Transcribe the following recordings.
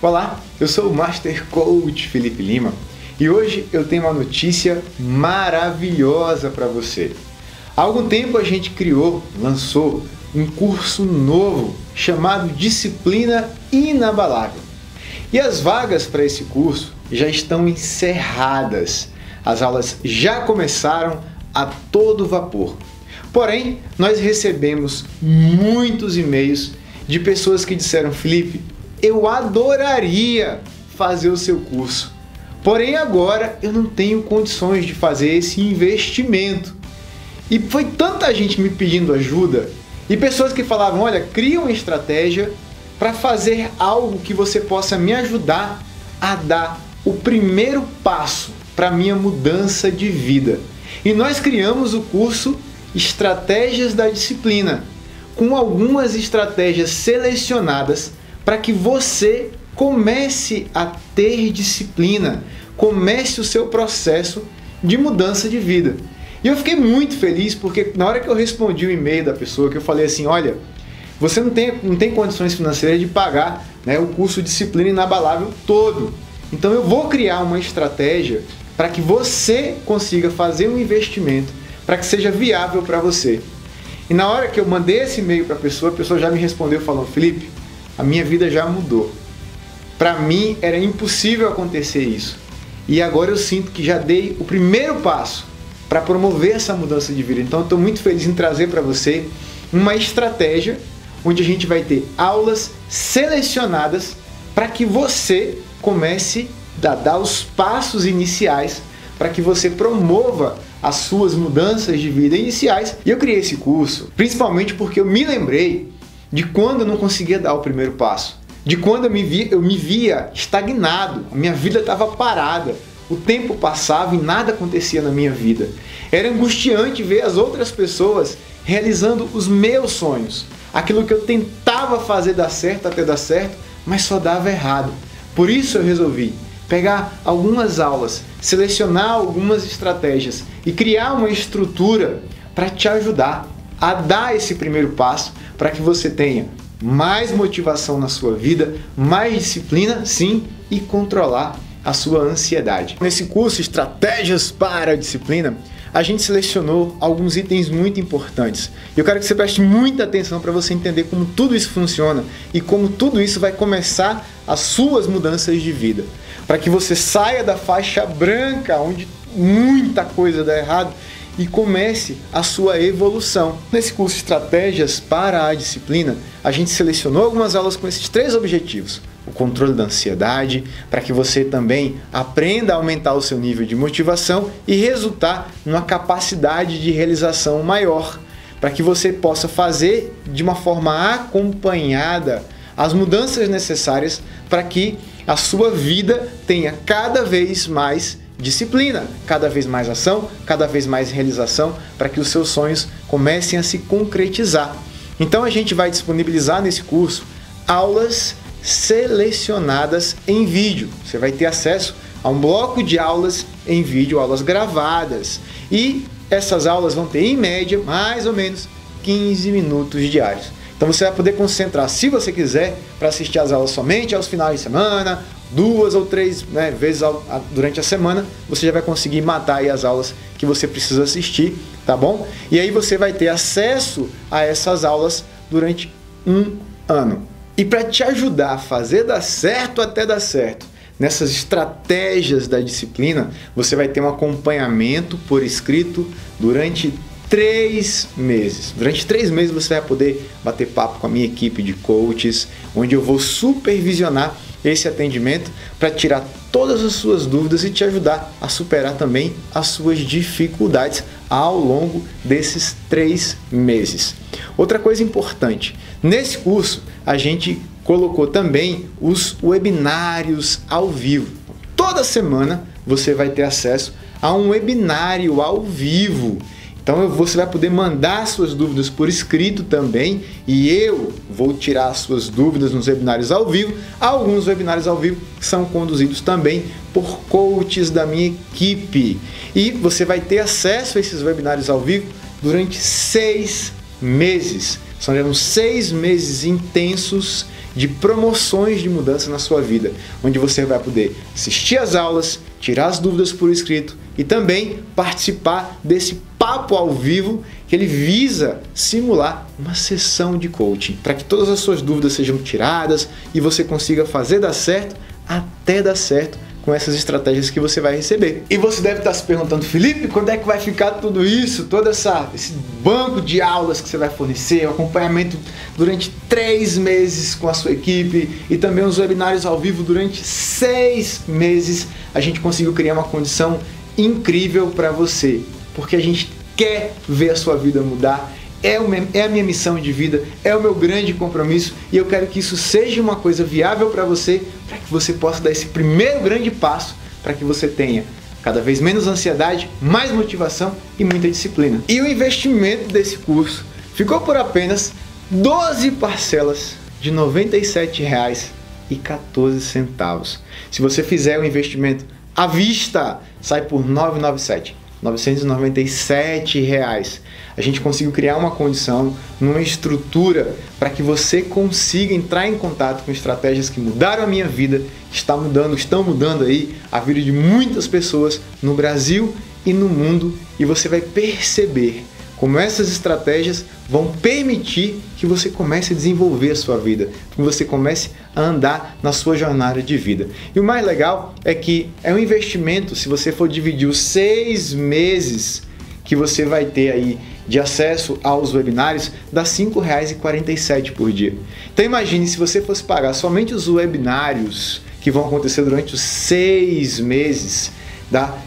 Olá, eu sou o Master Coach Felipe Lima e hoje eu tenho uma notícia maravilhosa para você. Há algum tempo a gente lançou um curso novo chamado Disciplina Inabalável. E as vagas para esse curso já estão encerradas. As aulas já começaram a todo vapor. Porém, nós recebemos muitos e-mails de pessoas que disseram: Felipe, eu adoraria fazer o seu curso, porém agora eu não tenho condições de fazer esse investimento. E foi tanta gente me pedindo ajuda e pessoas que falavam: olha, cria uma estratégia para fazer algo que você possa me ajudar a dar o primeiro passo para a minha mudança de vida. E nós criamos o curso Estratégias da Disciplina, com algumas estratégias selecionadas para que você comece a ter disciplina, comece o seu processo de mudança de vida. E eu fiquei muito feliz porque na hora que eu respondi o e-mail da pessoa, que eu falei assim: olha, você não tem condições financeiras de pagar, né, o curso Disciplina Inabalável todo. Então eu vou criar uma estratégia para que você consiga fazer um investimento, para que seja viável para você. E na hora que eu mandei esse e-mail para a pessoa já me respondeu falando: Felipe, a minha vida já mudou. Para mim era impossível acontecer isso. E agora eu sinto que já dei o primeiro passo para promover essa mudança de vida. Então eu estou muito feliz em trazer para você uma estratégia onde a gente vai ter aulas selecionadas para que você comece a dar os passos iniciais para que você promova as suas mudanças de vida iniciais. E eu criei esse curso principalmente porque eu me lembrei de quando eu não conseguia dar o primeiro passo, de quando eu me via estagnado, a minha vida estava parada, o tempo passava e nada acontecia na minha vida. Era angustiante ver as outras pessoas realizando os meus sonhos, aquilo que eu tentava fazer dar certo até dar certo, mas só dava errado. Por isso eu resolvi pegar algumas aulas, selecionar algumas estratégias e criar uma estrutura para te ajudar a dar esse primeiro passo, para que você tenha mais motivação na sua vida, mais disciplina, sim, e controlar a sua ansiedade. Nesse curso Estratégias para a Disciplina, a gente selecionou alguns itens muito importantes. Eu quero que você preste muita atenção para você entender como tudo isso funciona e como tudo isso vai começar as suas mudanças de vida. Para que você saia da faixa branca, onde muita coisa dá errado, e comece a sua evolução. Nesse curso Estratégias para a Disciplina, a gente selecionou algumas aulas com esses 3 objetivos. O controle da ansiedade, para que você também aprenda a aumentar o seu nível de motivação e resultar numa capacidade de realização maior, para que você possa fazer de uma forma acompanhada as mudanças necessárias para que a sua vida tenha cada vez mais disciplina, cada vez mais ação, cada vez mais realização, para que os seus sonhos comecem a se concretizar. Então a gente vai disponibilizar nesse curso aulas selecionadas em vídeo. Você vai ter acesso a um bloco de aulas em vídeo, aulas gravadas. E essas aulas vão ter, em média, mais ou menos 15 minutos diários. Então você vai poder concentrar, se você quiser, para assistir as aulas somente aos finais de semana, 2 ou 3 vezes durante a semana, você já vai conseguir matar aí as aulas que você precisa assistir, tá bom? E aí você vai ter acesso a essas aulas durante um ano. E para te ajudar a fazer dar certo até dar certo, nessas estratégias da disciplina, você vai ter um acompanhamento por escrito durante 3 meses. Durante 3 meses você vai poder bater papo com a minha equipe de coaches, onde eu vou supervisionar esse atendimento para tirar todas as suas dúvidas e te ajudar a superar também as suas dificuldades ao longo desses 3 meses. Outra coisa importante, nesse curso a gente colocou também os webinários ao vivo. Toda semana você vai ter acesso a um webinário ao vivo. Então você vai poder mandar suas dúvidas por escrito também e eu vou tirar as suas dúvidas nos webinários ao vivo. Alguns webinários ao vivo são conduzidos também por coaches da minha equipe. E você vai ter acesso a esses webinários ao vivo durante 6 meses. Serão 6 meses intensos de promoções de mudança na sua vida, onde você vai poder assistir às aulas, tirar as dúvidas por escrito e também participar desse papo ao vivo que ele visa simular uma sessão de coaching, para que todas as suas dúvidas sejam tiradas e você consiga fazer dar certo até dar certo com essas estratégias que você vai receber. E você deve estar se perguntando, Felipe, quando é que vai ficar tudo isso? Todo esse banco de aulas que você vai fornecer, o acompanhamento durante 3 meses com a sua equipe e também os webinários ao vivo durante 6 meses. A gente conseguiu criar uma condição incrível para você, porque a gente quer ver a sua vida mudar. É a minha missão de vida, é o meu grande compromisso e eu quero que isso seja uma coisa viável para você, para que você possa dar esse primeiro grande passo, para que você tenha cada vez menos ansiedade, mais motivação e muita disciplina. E o investimento desse curso ficou por apenas 12 parcelas de R$ 97,14. Se você fizer o investimento à vista, sai por R$ 997 reais. A gente conseguiu criar uma condição, uma estrutura para que você consiga entrar em contato com estratégias que mudaram a minha vida, estão mudando aí a vida de muitas pessoas no Brasil e no mundo, e você vai perceber como essas estratégias vão permitir que você comece a desenvolver a sua vida, que você comece a andar na sua jornada de vida. E o mais legal é que é um investimento, se você for dividir os 6 meses que você vai ter aí de acesso aos webinários, dá R$ 5,47 por dia. Então imagine se você fosse pagar somente os webinários que vão acontecer durante os 6 meses, dá R$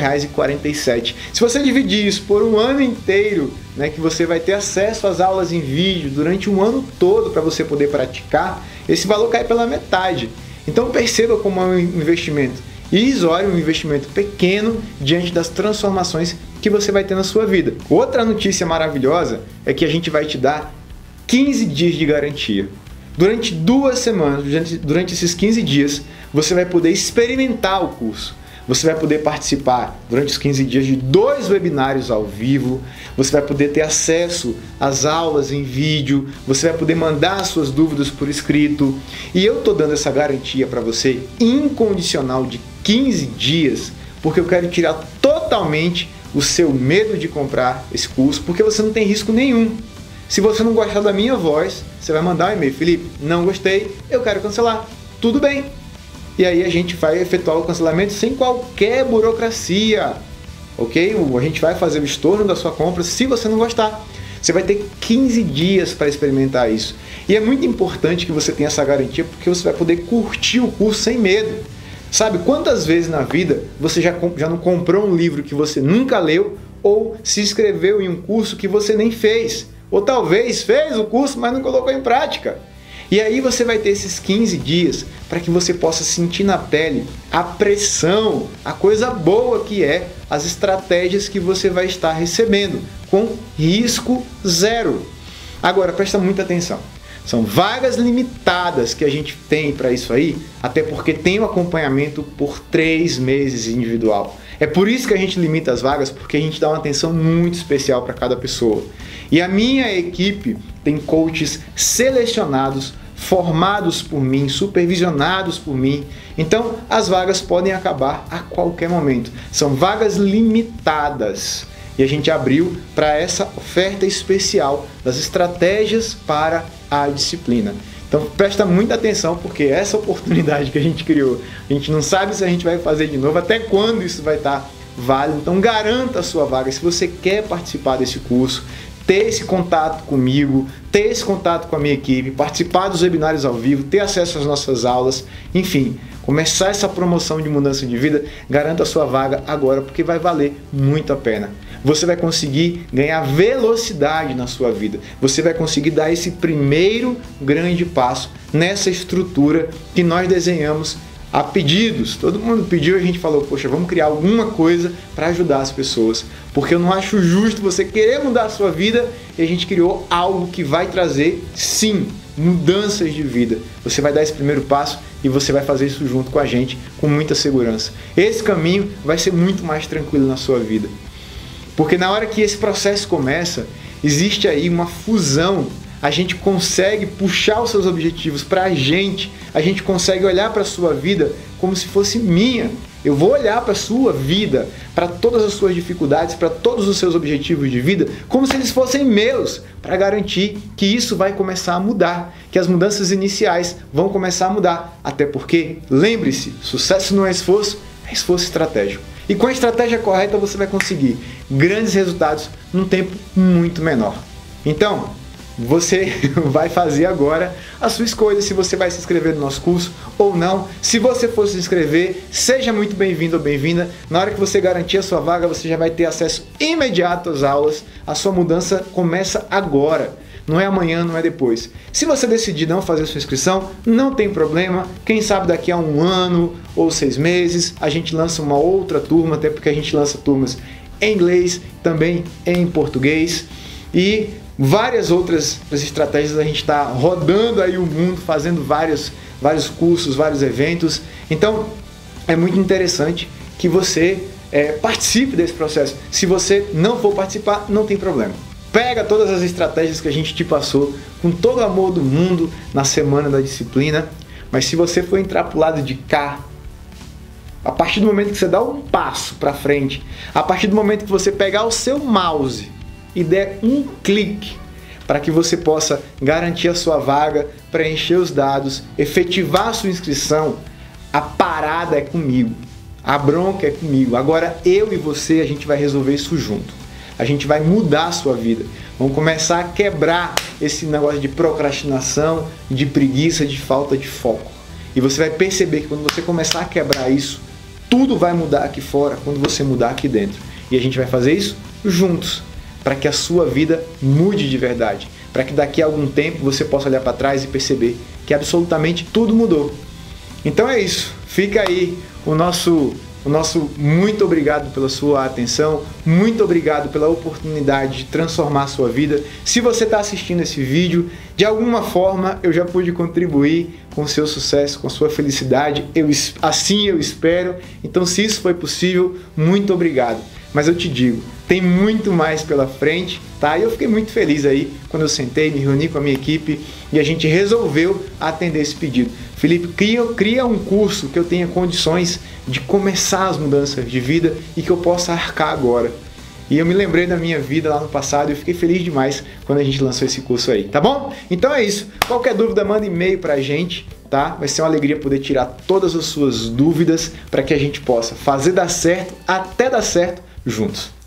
5,47. Se você dividir isso por um ano inteiro, né, que você vai ter acesso às aulas em vídeo durante um ano todo para você poder praticar, esse valor cai pela metade. Então perceba como é um investimento irrisório, um investimento pequeno diante das transformações que você vai ter na sua vida. Outra notícia maravilhosa é que a gente vai te dar 15 dias de garantia. Durante 2 semanas, durante esses 15 dias, você vai poder experimentar o curso. Você vai poder participar durante os 15 dias de 2 webinários ao vivo, você vai poder ter acesso às aulas em vídeo, você vai poder mandar suas dúvidas por escrito. E eu estou dando essa garantia para você incondicional de 15 dias, porque eu quero tirar totalmente o seu medo de comprar esse curso, porque você não tem risco nenhum. Se você não gostar da minha voz, você vai mandar um e-mail, Felipe, não gostei, eu quero cancelar. Tudo bem. E aí a gente vai efetuar o cancelamento sem qualquer burocracia, ok? A gente vai fazer o estorno da sua compra se você não gostar. Você vai ter 15 dias para experimentar isso. E é muito importante que você tenha essa garantia, porque você vai poder curtir o curso sem medo. Sabe quantas vezes na vida você já não comprou um livro que você nunca leu, ou se inscreveu em um curso que você nem fez? Ou talvez fez o curso, mas não colocou em prática. E aí você vai ter esses 15 dias para que você possa sentir na pele a pressão, a coisa boa que é as estratégias que você vai estar recebendo, com risco zero. Agora, presta muita atenção. São vagas limitadas que a gente tem para isso aí, até porque tem um acompanhamento por 3 meses individual. É por isso que a gente limita as vagas, porque a gente dá uma atenção muito especial para cada pessoa. E a minha equipe tem coaches selecionados, formados por mim, supervisionados por mim. Então, as vagas podem acabar a qualquer momento. São vagas limitadas. E a gente abriu para essa oferta especial das estratégias para a disciplina. Então presta muita atenção, porque essa oportunidade que a gente criou, a gente não sabe se a gente vai fazer de novo, até quando isso vai estar válido. Então garanta a sua vaga. Se você quer participar desse curso, ter esse contato comigo, ter esse contato com a minha equipe, participar dos webinários ao vivo, ter acesso às nossas aulas, enfim, começar essa promoção de mudança de vida, garanta a sua vaga agora, porque vai valer muito a pena. Você vai conseguir ganhar velocidade na sua vida. Você vai conseguir dar esse primeiro grande passo nessa estrutura que nós desenhamos a pedidos. Todo mundo pediu e a gente falou, poxa, vamos criar alguma coisa para ajudar as pessoas. Porque eu não acho justo você querer mudar a sua vida e a gente criou algo que vai trazer, sim, mudanças de vida. Você vai dar esse primeiro passo e você vai fazer isso junto com a gente, com muita segurança. Esse caminho vai ser muito mais tranquilo na sua vida. Porque na hora que esse processo começa, existe aí uma fusão a gente consegue puxar os seus objetivos para a gente consegue olhar para a sua vida como se fosse minha. Eu vou olhar para a sua vida, para todas as suas dificuldades, para todos os seus objetivos de vida, como se eles fossem meus, para garantir que isso vai começar a mudar, que as mudanças iniciais vão começar a mudar. Até porque, lembre-se, sucesso não é esforço estratégico. E com a estratégia correta você vai conseguir grandes resultados num tempo muito menor. Então, você vai fazer agora a sua escolha se você vai se inscrever no nosso curso ou não. Se você for se inscrever, seja muito bem-vindo ou bem-vinda. Na hora que você garantir a sua vaga, você já vai ter acesso imediato às aulas. A sua mudança começa agora. Não é amanhã, não é depois. Se você decidir não fazer a sua inscrição, não tem problema. Quem sabe daqui a 1 ano ou 6 meses, a gente lança uma outra turma, até porque a gente lança turmas em inglês, também em português. E várias outras estratégias, a gente está rodando aí o mundo, fazendo vários cursos, vários eventos. Então, é muito interessante que você participe desse processo. Se você não for participar, não tem problema. Pega todas as estratégias que a gente te passou com todo o amor do mundo na semana da disciplina, mas se você for entrar para o lado de cá, a partir do momento que você dá um passo para frente, a partir do momento que você pegar o seu mouse e der um clique para que você possa garantir a sua vaga, preencher os dados, efetivar a sua inscrição, a parada é comigo, a bronca é comigo. Agora eu e você, a gente vai resolver isso junto. A gente vai mudar a sua vida. Vamos começar a quebrar esse negócio de procrastinação, de preguiça, de falta de foco. E você vai perceber que quando você começar a quebrar isso, tudo vai mudar aqui fora quando você mudar aqui dentro. E a gente vai fazer isso juntos, para que a sua vida mude de verdade. Para que daqui a algum tempo você possa olhar para trás e perceber que absolutamente tudo mudou. Então é isso. Fica aí o nosso muito obrigado pela sua atenção, muito obrigado pela oportunidade de transformar a sua vida. Se você está assistindo esse vídeo, de alguma forma eu já pude contribuir com o seu sucesso, com a sua felicidade, assim eu espero. Então, se isso foi possível, muito obrigado. Mas eu te digo, tem muito mais pela frente, tá? E eu fiquei muito feliz aí quando eu sentei, me reuni com a minha equipe e a gente resolveu atender esse pedido. Felipe, cria um curso que eu tenha condições de começar as mudanças de vida e que eu possa arcar agora. E eu me lembrei da minha vida lá no passado e eu fiquei feliz demais quando a gente lançou esse curso aí, tá bom? Então é isso. Qualquer dúvida, manda e-mail pra gente, tá? Vai ser uma alegria poder tirar todas as suas dúvidas para que a gente possa fazer dar certo, até dar certo, juntos.